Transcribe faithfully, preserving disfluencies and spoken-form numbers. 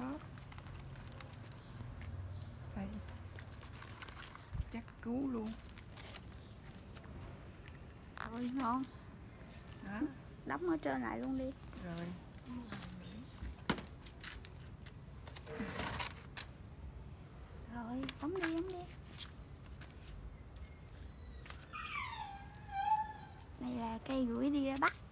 có. Đây. Chắc cứu luôn. Rồi ngon. Đó. Đóng ở trên lại luôn đi. Rồi. Rồi, đóng đi, đóng đi. Này là cây gửi đi ra Bắc.